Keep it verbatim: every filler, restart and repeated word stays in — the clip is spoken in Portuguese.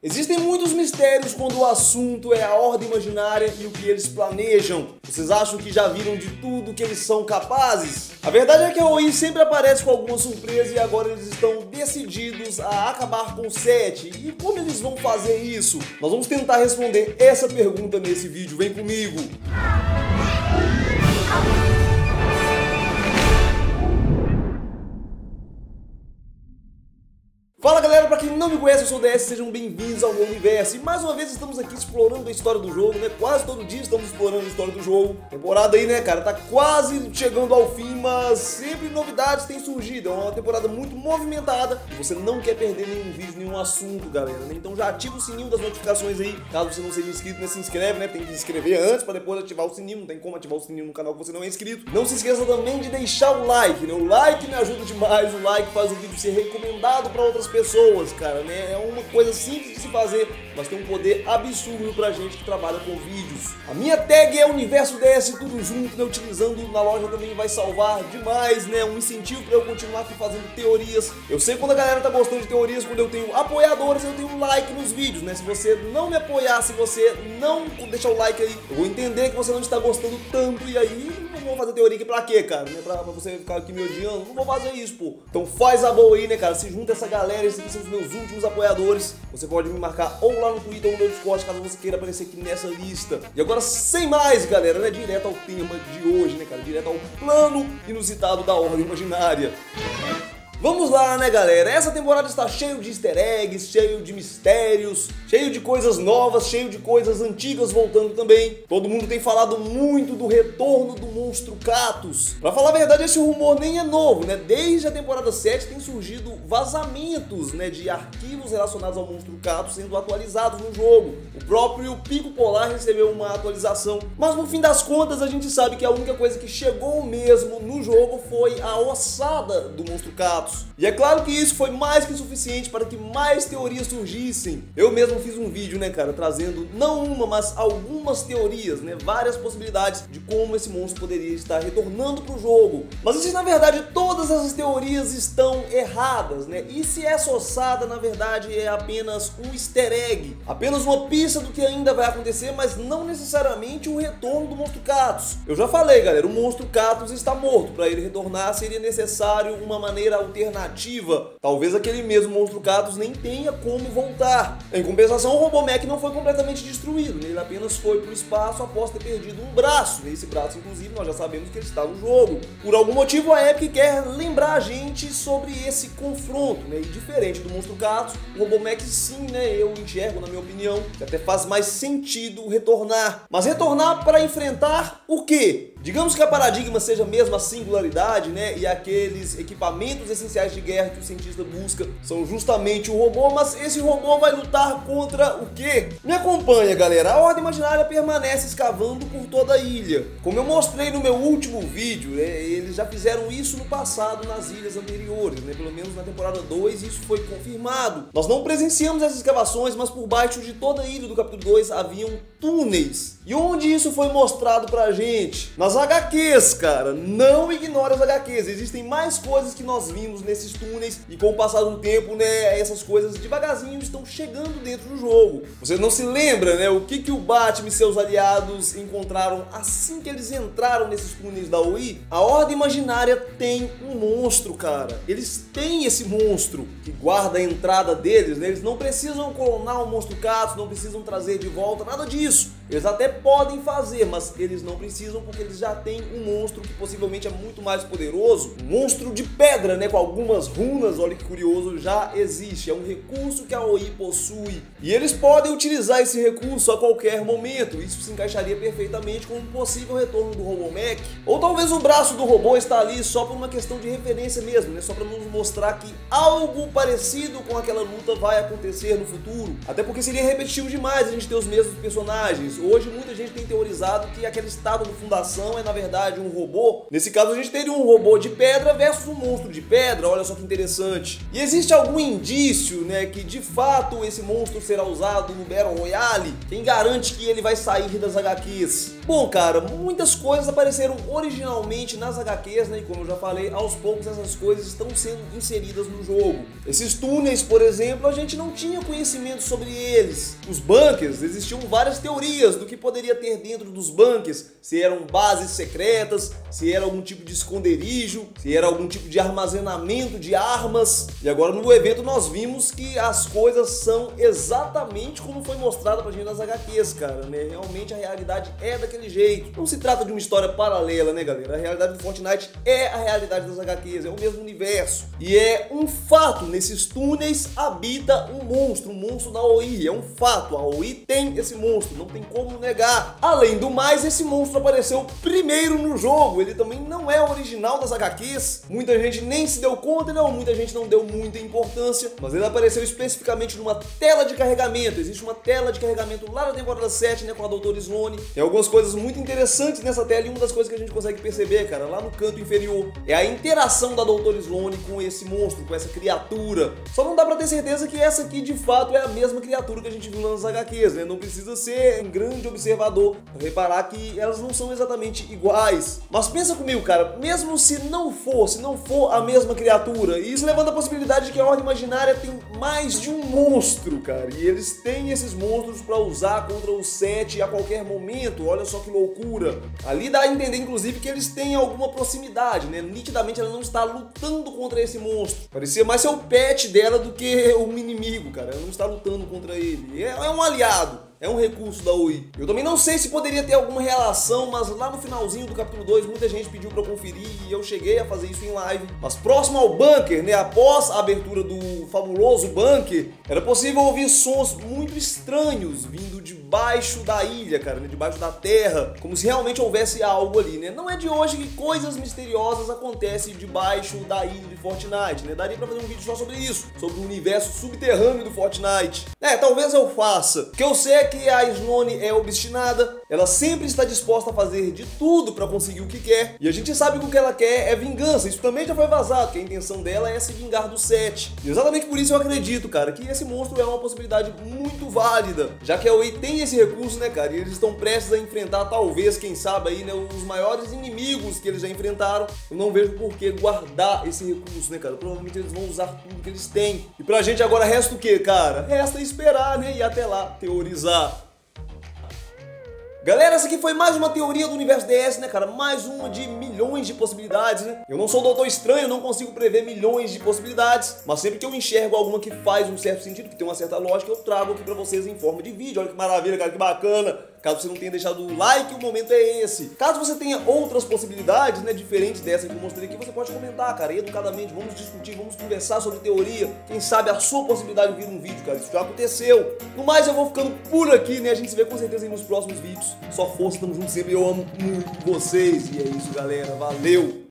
Existem muitos mistérios quando o assunto é a Horda Imaginária e o que eles planejam. Vocês acham que já viram de tudo que eles são capazes? A verdade é que a O I sempre aparece com alguma surpresa e agora eles estão decididos a acabar com o set. E como eles vão fazer isso? Nós vamos tentar responder essa pergunta nesse vídeo. Vem comigo! Fala galera, pra quem não me conhece, eu sou o D S, sejam bem-vindos ao meu universo. E mais uma vez estamos aqui explorando a história do jogo, né? Quase todo dia estamos explorando a história do jogo. Temporada aí, né, cara, tá quase chegando ao fim, mas sempre novidades têm surgido. É uma temporada muito movimentada e você não quer perder nenhum vídeo, nenhum assunto, galera, né? Então já ativa o sininho das notificações aí. Caso você não seja inscrito, né, se inscreve, né? Tem que se inscrever antes pra depois ativar o sininho. Não tem como ativar o sininho no canal que você não é inscrito. Não se esqueça também de deixar o like, né? O like me ajuda demais, o like faz o vídeo ser recomendado pra outras pessoas, cara, né? É uma coisa simples de se fazer, mas tem um poder absurdo pra gente que trabalha com vídeos. A minha tag é Universo D S, tudo junto, né? Utilizando na loja também vai salvar demais, né? Um incentivo pra eu continuar aqui fazendo teorias. Eu sei quando a galera tá gostando de teorias, quando eu tenho apoiadores, eu tenho like nos vídeos, né? Se você não me apoiar, se você não deixar o like aí, eu vou entender que você não está gostando tanto e aí não vou fazer teoria aqui pra quê, cara? Né? Pra, pra você ficar aqui me odiando, não vou fazer isso, pô. Então faz a boa aí, né, cara? Se junta essa galera, esses aqui são os meus últimos apoiadores. Você pode me marcar ou lá no Twitter ou no meu Discord, caso você queira aparecer aqui nessa lista. E agora, sem mais, galera, né? Direto ao tema de hoje, né, cara? Direto ao plano inusitado da Horda Imaginária. Vamos lá, né, galera? Essa temporada está cheio de easter eggs, cheio de mistérios, cheio de coisas novas, cheio de coisas antigas voltando também. Todo mundo tem falado muito do retorno do monstro Katus. Pra falar a verdade, esse rumor nem é novo, né? Desde a temporada sete tem surgido vazamentos, né, de arquivos relacionados ao monstro Katus sendo atualizados no jogo. O próprio Pico Polar recebeu uma atualização, mas no fim das contas a gente sabe que a única coisa que chegou mesmo no jogo foi a ossada do monstro Katus. E é claro que isso foi mais que suficiente para que mais teorias surgissem. Eu mesmo fiz um vídeo, né, cara, trazendo não uma, mas algumas teorias, né, várias possibilidades de como esse monstro poderia estar retornando para o jogo. Mas e se na verdade todas essas teorias estão erradas, né? E se essa ossada na verdade é apenas um easter egg, apenas uma pista do que ainda vai acontecer, mas não necessariamente o retorno do monstro Katus? Eu já falei, galera, o monstro Katus está morto. Para ele retornar seria necessário uma maneira alternativa. alternativa. Talvez aquele mesmo monstro Katus nem tenha como voltar. Em compensação, o Robomech não foi completamente destruído, né? Ele apenas foi para o espaço após ter perdido um braço. Esse braço, inclusive, nós já sabemos que ele está no jogo. Por algum motivo, a Epic quer lembrar a gente sobre esse confronto, né? E diferente do monstro Katus, o Robomech sim, né? Eu enxergo, na minha opinião, que até faz mais sentido retornar. Mas retornar para enfrentar o quê? Digamos que a paradigma seja mesmo a singularidade, né? E aqueles equipamentos essenciais de guerra que o cientista busca são justamente o robô, mas esse robô vai lutar contra o quê? Me acompanha, galera. A Horda Imaginária permanece escavando por toda a ilha. Como eu mostrei no meu último vídeo, né, eles já fizeram isso no passado nas ilhas anteriores, né? Pelo menos na temporada dois isso foi confirmado. Nós não presenciamos essas escavações, mas por baixo de toda a ilha do capítulo dois haviam túneis. E onde isso foi mostrado pra gente? Nas H Qs, cara. Não ignore as H Qs. Existem mais coisas que nós vimos nesses túneis e com o passar do tempo, né, essas coisas devagarzinho estão chegando dentro do jogo. Você não se lembra, né, o que que o Batman e seus aliados encontraram assim que eles entraram nesses túneis da O I? A Horda Imaginária tem um monstro, cara. Eles têm esse monstro que guarda a entrada deles, né? Eles não precisam clonar o monstro Katus, não precisam trazer de volta, nada disso. Eles até podem fazer, mas eles não precisam porque eles já têm um monstro que possivelmente é muito mais poderoso. Um monstro de pedra, né, com algumas runas, olha que curioso, já existe. É um recurso que a O I possui. E eles podem utilizar esse recurso a qualquer momento. Isso se encaixaria perfeitamente com um possível retorno do Robomech. Ou talvez o braço do robô está ali só por uma questão de referência mesmo, né? Só para nos mostrar que algo parecido com aquela luta vai acontecer no futuro. Até porque seria repetitivo demais a gente ter os mesmos personagens. Hoje muita gente tem teorizado que aquela estátua de fundação é na verdade um robô. Nesse caso a gente teria um robô de pedra versus um monstro de pedra. pedra, olha só que interessante. E existe algum indício, né, que de fato esse monstro será usado no Battle Royale? Quem garante que ele vai sair das H Qs? Bom, cara, muitas coisas apareceram originalmente nas H Qs, né, e como eu já falei, aos poucos essas coisas estão sendo inseridas no jogo. Esses túneis, por exemplo, a gente não tinha conhecimento sobre eles. Os bunkers, existiam várias teorias do que poderia ter dentro dos bunkers, se eram bases secretas, se era algum tipo de esconderijo, se era algum tipo de armazenamento de armas. E agora no evento nós vimos que as coisas são exatamente como foi mostrado pra gente nas H Qs, cara, né? Realmente a realidade é daquele jeito. Não se trata de uma história paralela, né, galera? A realidade do Fortnite é a realidade das H Qs, é o mesmo universo. E é um fato, nesses túneis habita um monstro, um monstro da O I, é um fato. A O I tem esse monstro, não tem como negar. Além do mais, esse monstro apareceu primeiro no jogo, ele também não é original das H Qs. Muita gente nem se deu conta, não, muita gente não deu muita importância, mas ele apareceu especificamente numa tela de carregamento. Existe uma tela de carregamento lá na temporada sete, né, com a doutora Sloane. Tem algumas coisas muito interessantes nessa tela, e uma das coisas que a gente consegue perceber, cara, lá no canto inferior, é a interação da doutora Sloane com esse monstro, com essa criatura. Só não dá pra ter certeza que essa aqui de fato é a mesma criatura que a gente viu nas H Qs, né? Não precisa ser um grande observador pra reparar que elas não são exatamente iguais. Mas pensa comigo, cara, mesmo se não for, se não for a mesma criatura, e isso levanta a possibilidade de que a Horda Imaginária tem mais de um monstro, cara, e eles têm esses monstros pra usar contra o Sete a qualquer momento. Olha só que loucura. Ali dá a entender, inclusive, que eles têm alguma proximidade, né? Nitidamente ela não está lutando contra esse monstro. Parecia mais ser o pet dela do que um inimigo, cara. Ela não está lutando contra ele. É, é um aliado. É um recurso da O I. Eu também não sei se poderia ter alguma relação, mas lá no finalzinho do capítulo dois, muita gente pediu pra eu conferir e eu cheguei a fazer isso em live. Mas próximo ao bunker, né, após a abertura do fabuloso bunker, era possível ouvir sons muito estranhos vindo debaixo da ilha, cara, né, debaixo da terra, como se realmente houvesse algo ali, né? Não é de hoje que coisas misteriosas acontecem debaixo da ilha de Fortnite, né? Daria pra fazer um vídeo só sobre isso, sobre o universo subterrâneo do Fortnite. É, talvez eu faça, porque eu sei que a Sloane é obstinada, ela sempre está disposta a fazer de tudo para conseguir o que quer, e a gente sabe que o que ela quer é vingança. Isso também já foi vazado, que a intenção dela é se vingar do Sete. E exatamente por isso eu acredito, cara, que esse monstro é uma possibilidade muito válida, já que a O I tem esse recurso, né, cara, e eles estão prestes a enfrentar, talvez, quem sabe aí, né, os maiores inimigos que eles já enfrentaram. Eu não vejo por que guardar esse recurso, né, cara. Provavelmente eles vão usar tudo que eles têm. E pra gente agora resta o que, cara? Resta esperar, né, e até lá teorizar. Galera, essa aqui foi mais uma teoria do Universo D S, né, cara? Mais uma de milhões de possibilidades, né? Eu não sou o Doutor Estranho, não consigo prever milhões de possibilidades, mas sempre que eu enxergo alguma que faz um certo sentido, que tem uma certa lógica, eu trago aqui pra vocês em forma de vídeo. Olha que maravilha, cara, que bacana! Caso você não tenha deixado o like, o momento é esse. Caso você tenha outras possibilidades, né, diferentes dessa que eu mostrei aqui, você pode comentar, cara, educadamente. Vamos discutir, vamos conversar sobre teoria. Quem sabe a sua possibilidade de vir um vídeo, cara. Isso já aconteceu. No mais, eu vou ficando por aqui, né? A gente se vê com certeza aí nos próximos vídeos. Só força, tamo junto sempre. Eu amo muito vocês. E é isso, galera. Valeu!